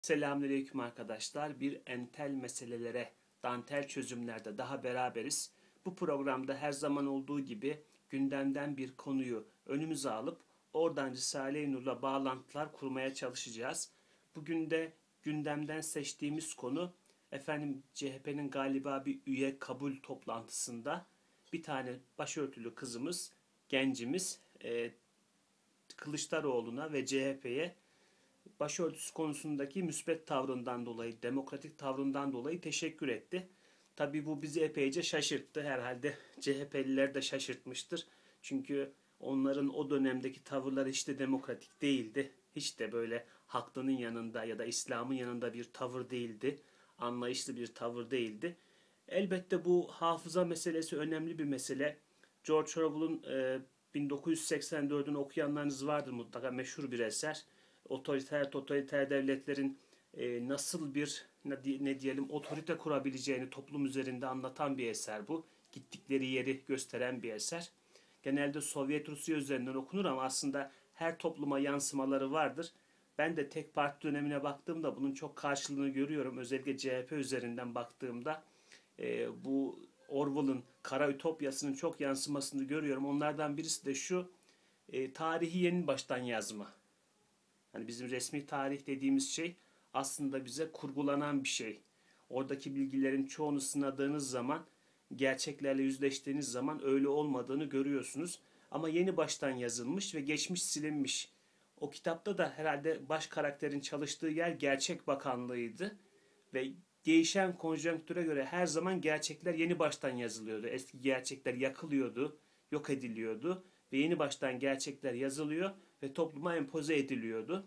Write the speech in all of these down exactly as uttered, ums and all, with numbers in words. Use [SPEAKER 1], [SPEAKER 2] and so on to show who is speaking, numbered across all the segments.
[SPEAKER 1] Selamünaleyküm arkadaşlar. Bir entel meselelere, dantel çözümlerde daha beraberiz. Bu programda her zaman olduğu gibi gündemden bir konuyu önümüze alıp oradan Risale-i Nur'la bağlantılar kurmaya çalışacağız. Bugün de gündemden seçtiğimiz konu efendim C H P'nin galiba bir üye kabul toplantısında bir tane başörtülü kızımız, gencimiz e, Kılıçdaroğlu'na ve C H P'ye başörtüsü konusundaki müspet tavrından dolayı, demokratik tavrından dolayı teşekkür etti. Tabii bu bizi epeyce şaşırttı. Herhalde C H P'liler de şaşırtmıştır. Çünkü onların o dönemdeki tavırları hiç de demokratik değildi. Hiç de böyle haklının yanında ya da İslam'ın yanında bir tavır değildi. Anlayışlı bir tavır değildi. Elbette bu hafıza meselesi önemli bir mesele. George Orwell'ın e, bin dokuz yüz seksen dördünü okuyanlarınız vardır mutlaka, meşhur bir eser. Otoriter totaliter devletlerin e, nasıl bir ne, ne diyelim otorite kurabileceğini toplum üzerinde anlatan bir eser bu. Gittikleri yeri gösteren bir eser. Genelde Sovyet Rusya üzerinden okunur ama aslında her topluma yansımaları vardır. Ben de tek parti dönemine baktığımda bunun çok karşılığını görüyorum. Özellikle C H P üzerinden baktığımda e, bu Orwell'ın kara ütopyasının çok yansımasını görüyorum. Onlardan birisi de şu: e, tarihi yeni baştan yazma. Hani bizim resmi tarih dediğimiz şey aslında bize kurgulanan bir şey. Oradaki bilgilerin çoğunu sınadığınız zaman, gerçeklerle yüzleştiğiniz zaman öyle olmadığını görüyorsunuz. Ama yeni baştan yazılmış ve geçmiş silinmiş. O kitapta da herhalde baş karakterin çalıştığı yer Gerçek Bakanlığı'ydı. Ve değişen konjonktüre göre her zaman gerçekler yeni baştan yazılıyordu. Eski gerçekler yakılıyordu, yok ediliyordu ve yeni baştan gerçekler yazılıyor ve topluma empoze ediliyordu.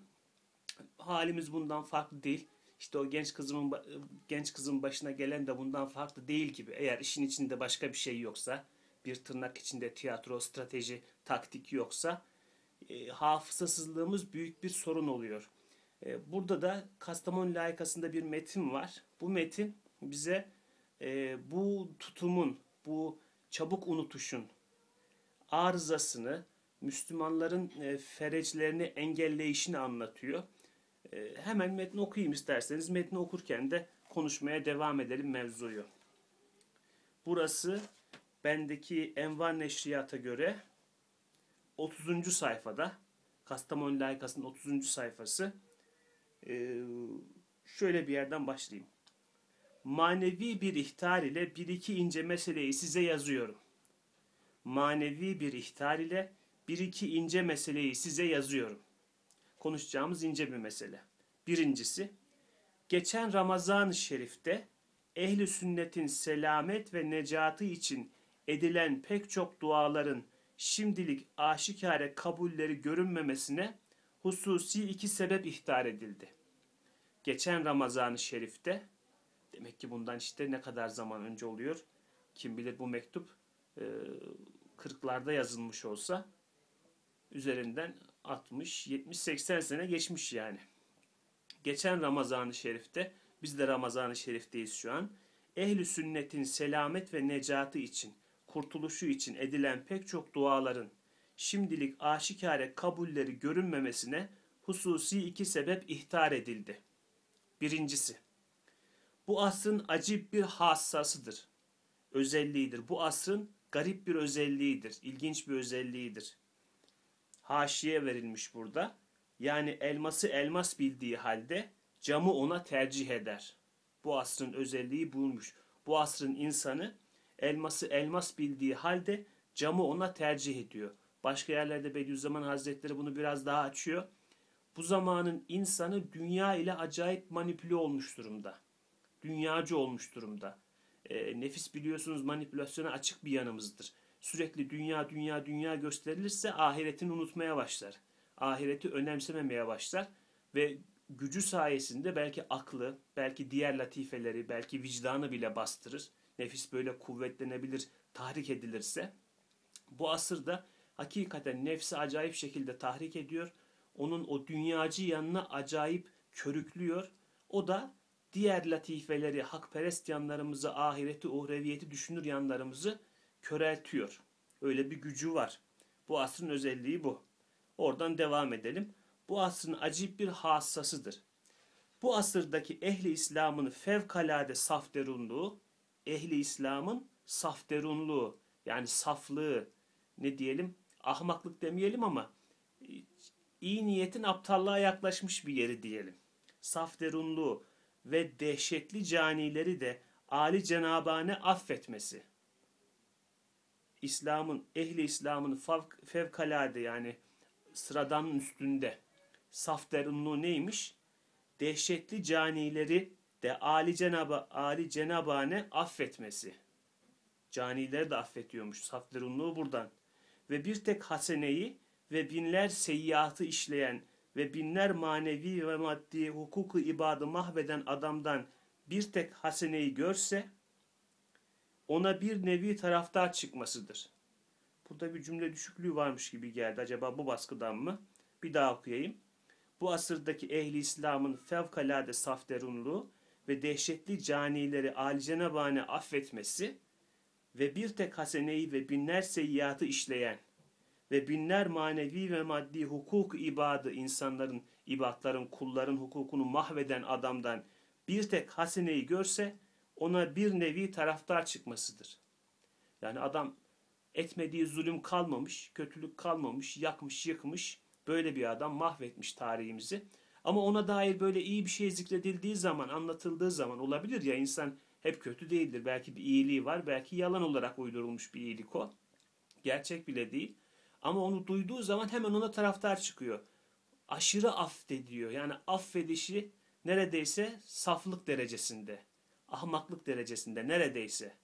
[SPEAKER 1] Halimiz bundan farklı değil. İşte o genç kızımın genç kızın başına gelen de bundan farklı değil gibi. Eğer işin içinde başka bir şey yoksa, bir tırnak içinde tiyatro, strateji, taktik yoksa, e, hafızasızlığımız büyük bir sorun oluyor. E, burada da Kastamonu layıkasında bir metin var. Bu metin bize e, bu tutumun, bu çabuk unutuşun arızasını, Müslümanların e, fereclerini engelleyişini anlatıyor. E, hemen metni okuyayım isterseniz. Metni okurken de konuşmaya devam edelim mevzuyu. Burası bendeki Envar Neşriyat'a göre otuzuncu sayfada. Kastamonu layıkasının otuzuncu sayfası. E, şöyle bir yerden başlayayım. Manevi bir ihtar ile bir iki ince meseleyi size yazıyorum. Manevi bir ihtar ile bir iki ince meseleyi size yazıyorum. Konuşacağımız ince bir mesele. Birincisi, geçen Ramazan-ı Şerif'te ehl-i sünnetin selamet ve necatı için edilen pek çok duaların şimdilik aşikare kabulleri görünmemesine hususi iki sebep ihtar edildi. Geçen Ramazan-ı Şerif'te, demek ki bundan işte ne kadar zaman önce oluyor? Kim bilir, bu mektup kırklarda yazılmış olsa üzerinden altmış, yetmiş, seksen sene geçmiş yani. Geçen Ramazan-ı Şerif'te, biz de Ramazan-ı Şerif'teyiz şu an, ehl-i sünnetin selamet ve necatı için, kurtuluşu için edilen pek çok duaların şimdilik aşikare kabulleri görünmemesine hususi iki sebep ihtar edildi. Birincisi, bu asrın acip bir hassasıdır, özelliğidir. Bu asrın garip bir özelliğidir, ilginç bir özelliğidir. Haşiye verilmiş burada. Yani elması elmas bildiği halde camı ona tercih eder. Bu asrın özelliği buymuş. Bu asrın insanı elması elmas bildiği halde camı ona tercih ediyor. Başka yerlerde Bediüzzaman Hazretleri bunu biraz daha açıyor. Bu zamanın insanı dünya ile acayip manipüle olmuş durumda. Dünyacı olmuş durumda. E, nefis biliyorsunuz manipülasyona açık bir yanımızdır. Sürekli dünya dünya dünya gösterilirse ahiretini unutmaya başlar. Ahireti önemsememeye başlar ve gücü sayesinde belki aklı, belki diğer latifeleri, belki vicdanı bile bastırır. Nefis böyle kuvvetlenebilir, tahrik edilirse. Bu asırda hakikaten nefsi acayip şekilde tahrik ediyor. Onun o dünyacı yanına acayip körüklüyor. O da diğer latifeleri, hakperest yanlarımızı, ahireti, uhreviyeti düşünür yanlarımızı köreltiyor. Öyle bir gücü var. Bu asrın özelliği bu. Oradan devam edelim. Bu asrın acip bir hassasıdır. Bu asırdaki ehli İslam'ın fevkalade safterunluğu, ehli İslam'ın safterunluğu, yani saflığı, ne diyelim, ahmaklık demeyelim ama iyi niyetin aptallığa yaklaşmış bir yeri diyelim. Safterunluğu ve dehşetli canileri de âli cenabane affetmesi. İslam'ın, ehli İslam'ın fevkalade, yani sıradanın üstünde safterunluğu neymiş? Dehşetli canileri de âli cenaba, âli cenabane affetmesi. Canileri de affetiyormuş. Safterunluğu buradan. Ve bir tek haseneyi ve binler seyyiatı işleyen ve binler manevi ve maddi hukuku ibadı mahveden adamdan bir tek haseneyi görse ona bir nevi taraftar çıkmasıdır. Burada bir cümle düşüklüğü varmış gibi geldi. Acaba bu baskıdan mı? Bir daha okuyayım. Bu asırdaki ehli İslam'ın fevkalade safterunluğu ve dehşetli canileri âlicenabane affetmesi ve bir tek haseneyi ve binler seyyiatı işleyen ve binler manevi ve maddi hukuk ibadı, insanların, ibadların, kulların hukukunu mahveden adamdan bir tek haseneyi görse ona bir nevi taraftar çıkmasıdır. Yani adam etmediği zulüm kalmamış, kötülük kalmamış, yakmış, yıkmış, böyle bir adam mahvetmiş tarihimizi. Ama ona dair böyle iyi bir şey zikredildiği zaman, anlatıldığı zaman, olabilir ya, insan hep kötü değildir. Belki bir iyiliği var, belki yalan olarak uydurulmuş bir iyilik o. Gerçek bile değil. Ama onu duyduğu zaman hemen ona taraftar çıkıyor. Aşırı affediyor. Yani affedişi neredeyse saflık derecesinde, ahmaklık derecesinde neredeyse.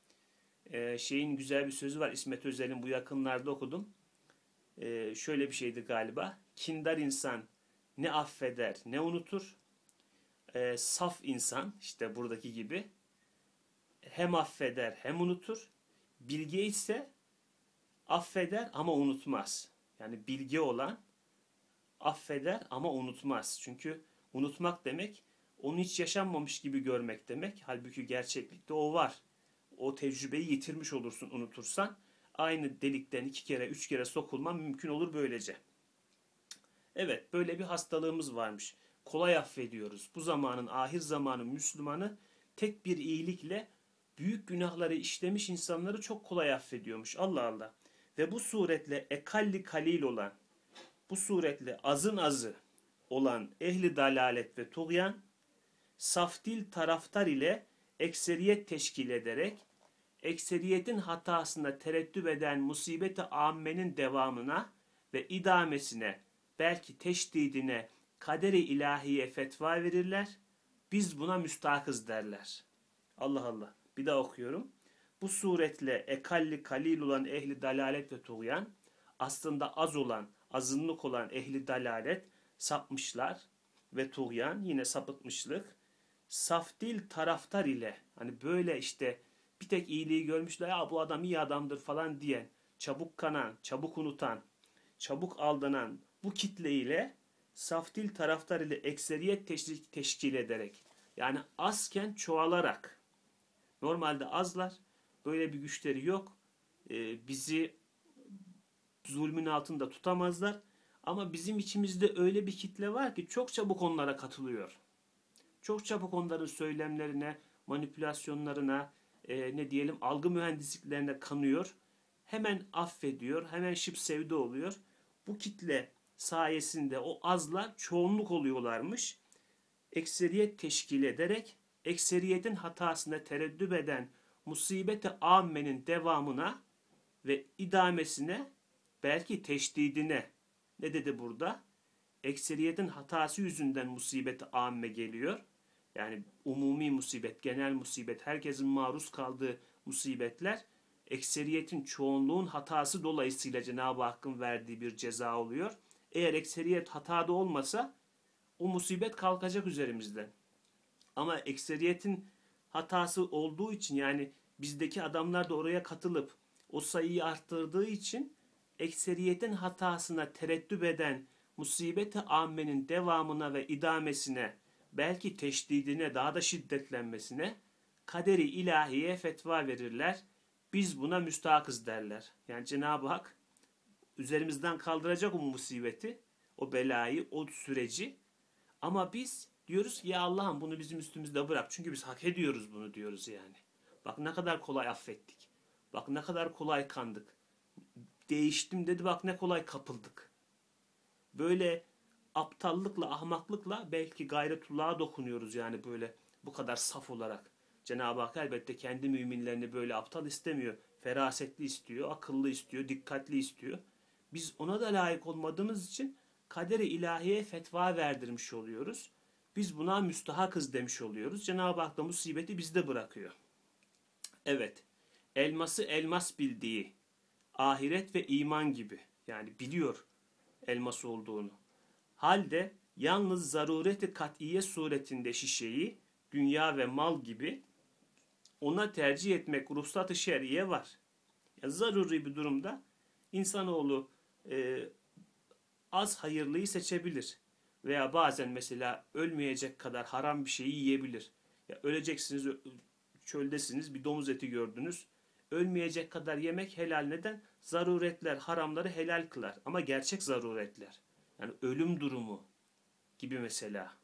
[SPEAKER 1] Ee, şeyin güzel bir sözü var, İsmet Özel'in, bu yakınlarda okudum. Ee, şöyle bir şeydi galiba. Kindar insan ne affeder ne unutur. Ee, saf insan, işte buradaki gibi, hem affeder hem unutur. Bilge ise affeder ama unutmaz. Yani bilge olan affeder ama unutmaz. Çünkü unutmak demek onu hiç yaşanmamış gibi görmek demek. Halbuki gerçeklikte o var. O tecrübeyi yitirmiş olursun unutursan. Aynı delikten iki kere, üç kere sokulman mümkün olur böylece. Evet, böyle bir hastalığımız varmış. Kolay affediyoruz. Bu zamanın, ahir zamanın Müslümanı tek bir iyilikle büyük günahları işlemiş insanları çok kolay affediyormuş. Allah Allah. Ve bu suretle ekalli kalil olan, bu suretle azın azı olan ehli dalalet ve tuğyan, safdil taraftar ile ekseriyet teşkil ederek, ekseriyetin hatasında tereddüt eden musibet-i ammenin devamına ve idamesine, belki teşdidine, kader-i ilahiye fetva verirler. Biz buna müstakız derler. Allah Allah. Bir daha okuyorum. Bu suretle ekalli kalil olan ehli dalalet ve tuğyan, aslında az olan, azınlık olan ehli dalalet sapmışlar ve tuğyan yine sapıtmışlık. Safdil taraftar ile, hani böyle işte bir tek iyiliği görmüşler, ya bu adam iyi adamdır falan diyen, çabuk kanan, çabuk unutan, çabuk aldanan bu kitle ile safdil taraftar ile ekseriyet teşkil, teşkil ederek, yani azken çoğalarak, normalde azlar, böyle bir güçleri yok, ee, bizi zulmün altında tutamazlar, ama bizim içimizde öyle bir kitle var ki çok çabuk onlara katılıyor. Çok çabuk onların söylemlerine, manipülasyonlarına, e, ne diyelim, algı mühendisliklerine kanıyor. Hemen affediyor, hemen şıp sevdi oluyor. Bu kitle sayesinde o azlar çoğunluk oluyorlarmış. Ekseriyet teşkil ederek, ekseriyetin hatasına tereddüt eden musibet-i ammenin devamına ve idamesine, belki teşdidine, ne dedi burada? Ekseriyetin hatası yüzünden musibet-i amme geliyor. Yani umumi musibet, genel musibet, herkesin maruz kaldığı musibetler, ekseriyetin, çoğunluğun hatası dolayısıyla Cenab-ı Hakk'ın verdiği bir ceza oluyor. Eğer ekseriyet hatada olmasa o musibet kalkacak üzerimizden. Ama ekseriyetin hatası olduğu için, yani bizdeki adamlar da oraya katılıp o sayıyı arttırdığı için, ekseriyetin hatasına tereddüt eden musibet-i ammenin devamına ve idamesine, belki teşdidine, daha da şiddetlenmesine, kaderi ilahiye fetva verirler. Biz buna müstakız derler. Yani Cenab-ı Hak üzerimizden kaldıracak o musibeti, o belayı, o süreci, ama biz Diyoruz ki ya Allah'ım bunu bizim üstümüzde bırak. Çünkü biz hak ediyoruz bunu diyoruz yani. Bak ne kadar kolay affettik. Bak ne kadar kolay kandık. Değiştim dedi, bak ne kolay kapıldık. Böyle aptallıkla, ahmaklıkla belki gayretullah'a dokunuyoruz yani böyle bu kadar saf olarak. Cenab-ı Hak elbette kendi müminlerini böyle aptal istemiyor. Ferasetli istiyor, akıllı istiyor, dikkatli istiyor. Biz ona da layık olmadığımız için kader-i ilahiye fetva verdirmiş oluyoruz. Biz buna müstahakız demiş oluyoruz. Cenab-ı Hak da musibeti bizde bırakıyor. Evet, elması elmas bildiği, ahiret ve iman gibi, yani biliyor elmas olduğunu. Halde yalnız zarureti kat'iye suretinde şişeyi, dünya ve mal gibi ona tercih etmek ruhsat-ı şer'iye var. Yani zaruri bir durumda insanoğlu e, az hayırlıyı seçebilir. Veya bazen mesela ölmeyecek kadar haram bir şeyi yiyebilir. Ya öleceksiniz, çöldesiniz, bir domuz eti gördünüz. Ölmeyecek kadar yemek helal. Neden? Zaruretler haramları helal kılar. Ama gerçek zaruretler. Yani ölüm durumu gibi mesela.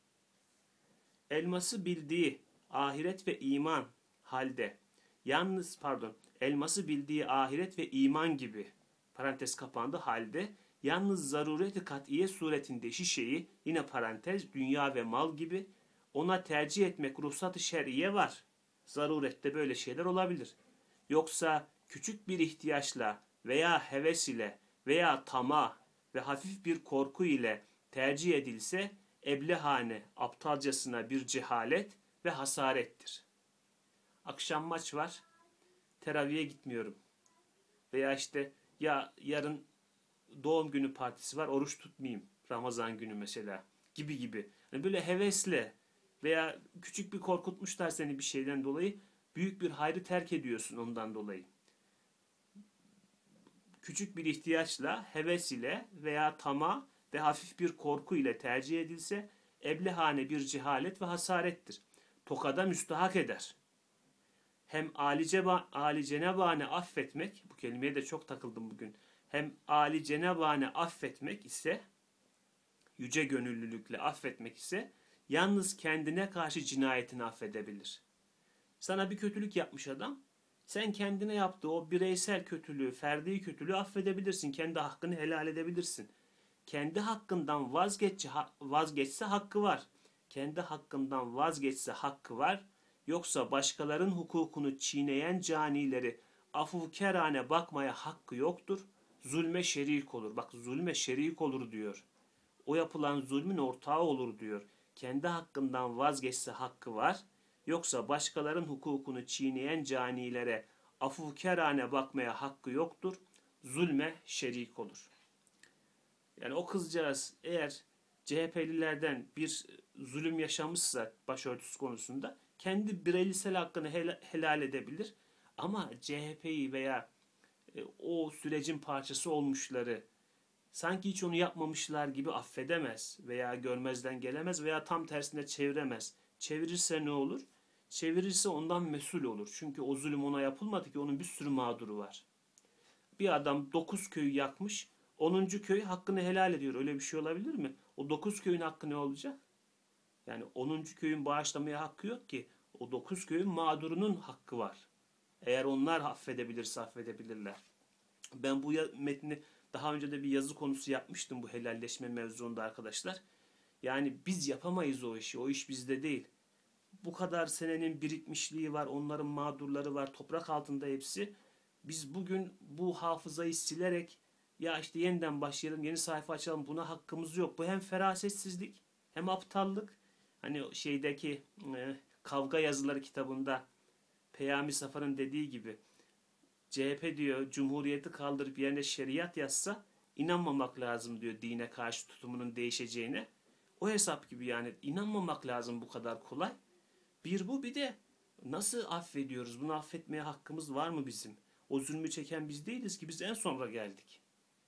[SPEAKER 1] Elması bildiği ahiret ve iman halde. Yalnız pardon, elması bildiği ahiret ve iman gibi parantez kapandı halde. Yalnız zarureti kat'iye suretinde şişeyi, yine parantez, dünya ve mal gibi ona tercih etmek ruhsat-ı şer'iye var. Zarurette böyle şeyler olabilir. Yoksa küçük bir ihtiyaçla veya heves ile veya tamah ve hafif bir korku ile tercih edilse eblehane, aptalcasına bir cehalet ve hasarettir. Akşam maç var, teraviye gitmiyorum. Veya işte ya yarın doğum günü partisi var, oruç tutmayayım. Ramazan günü mesela gibi gibi. Yani böyle hevesle veya küçük bir korkutmuşlar seni bir şeyden dolayı, büyük bir hayrı terk ediyorsun ondan dolayı. Küçük bir ihtiyaçla, heves ile veya tamah ve hafif bir korku ile tercih edilse eblehane bir cehalet ve hasarettir. Tokada müstahak eder. Hem âli cenabane affetmek, bu kelimeye de çok takıldım bugün. Hem âli cenabane affetmek ise, yüce gönüllülükle affetmek ise, yalnız kendine karşı cinayetini affedebilir. Sana bir kötülük yapmış adam, sen kendine yaptığı o bireysel kötülüğü, ferdi kötülüğü affedebilirsin. Kendi hakkını helal edebilirsin. Kendi hakkından vazgeçse, vazgeçse hakkı var. Kendi hakkından vazgeçse hakkı var. Yoksa başkalarının hukukunu çiğneyen canileri afuvkerane bakmaya hakkı yoktur. Zulme şerik olur. Bak, zulme şerik olur diyor. O yapılan zulmün ortağı olur diyor. Kendi hakkından vazgeçse hakkı var. Yoksa başkalarının hukukunu çiğneyen canilere afuvkerane bakmaya hakkı yoktur. Zulme şerik olur. Yani o kızcağız eğer C H P'lilerden bir zulüm yaşamışsa başörtüsü konusunda kendi bireysel hakkını helal edebilir. Ama C H P'yi veya o sürecin parçası olmuşları sanki hiç onu yapmamışlar gibi affedemez veya görmezden gelemez veya tam tersine çeviremez. Çevirirse ne olur? Çevirirse ondan mesul olur. Çünkü o zulüm ona yapılmadı ki, onun bir sürü mağduru var. Bir adam dokuz köyü yakmış, onuncu köy hakkını helal ediyor. Öyle bir şey olabilir mi? O dokuz köyün hakkı ne olacak? Yani onuncu köyün bağışlamaya hakkı yok ki. O dokuz köyün mağdurunun hakkı var. Eğer onlar affedebilirse affedebilirler. Ben bu metni daha önce de bir yazı konusu yapmıştım bu helalleşme mevzuunda arkadaşlar. Yani biz yapamayız o işi. O iş bizde değil. Bu kadar senenin birikmişliği var. Onların mağdurları var. Toprak altında hepsi. Biz bugün bu hafızayı silerek ya işte yeniden başlayalım, yeni sayfa açalım, buna hakkımız yok. Bu hem ferasetsizlik hem aptallık. Hani şeydeki e, Kavga Yazıları kitabında Peyami Safar'ın dediği gibi C H P diyor cumhuriyeti kaldırıp yerine şeriat yazsa inanmamak lazım diyor dine karşı tutumunun değişeceğine. O hesap gibi yani inanmamak lazım bu kadar kolay. Bir bu, bir de nasıl affediyoruz? Bunu affetmeye hakkımız var mı bizim? O zulmü çeken biz değiliz ki, biz en sonra geldik.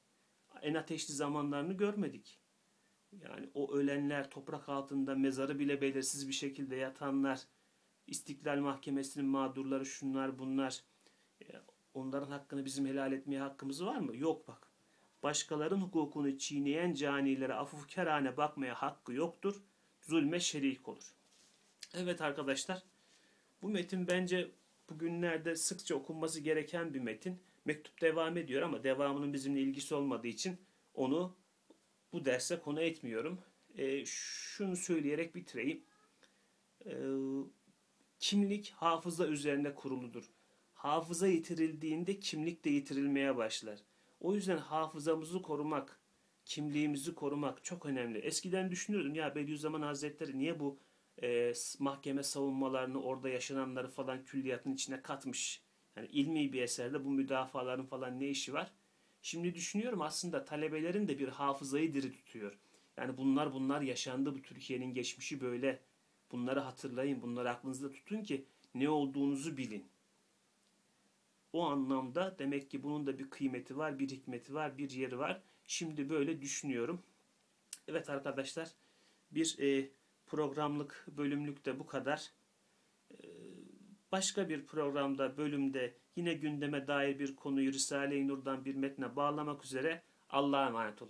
[SPEAKER 1] En ateşli zamanlarını görmedik. Yani o ölenler, toprak altında mezarı bile belirsiz bir şekilde yatanlar, İstiklal Mahkemesi'nin mağdurları, şunlar bunlar, onların hakkını bizim helal etmeye hakkımız var mı? Yok bak. Başkalarının hukukunu çiğneyen canilere afufkerane bakmaya hakkı yoktur. zulme şerik olur. Evet arkadaşlar, bu metin bence bugünlerde sıkça okunması gereken bir metin. Mektup devam ediyor ama devamının bizimle ilgisi olmadığı için onu bu derse konu etmiyorum. E, şunu söyleyerek bitireyim. E, kimlik hafıza üzerine kuruludur. Hafıza yitirildiğinde kimlik de yitirilmeye başlar. O yüzden hafızamızı korumak, kimliğimizi korumak çok önemli. Eskiden düşünürdüm ya Bediüzzaman Hazretleri niye bu e, mahkeme savunmalarını, orada yaşananları falan külliyatın içine katmış. Yani ilmi bir eserde bu müdafaların falan ne işi var? Şimdi düşünüyorum aslında talebelerin de bir hafızayı diri tutuyor. Yani bunlar bunlar yaşandı, bu Türkiye'nin geçmişi böyle. Bunları hatırlayın, bunları aklınızda tutun ki ne olduğunuzu bilin. O anlamda demek ki bunun da bir kıymeti var, bir hikmeti var, bir yeri var. Şimdi böyle düşünüyorum. Evet arkadaşlar, bir e, programlık, bölümlük de bu kadar. E, başka bir programda, bölümde yine gündeme dair bir konuyu Risale-i Nur'dan bir metne bağlamak üzere Allah'a emanet olun.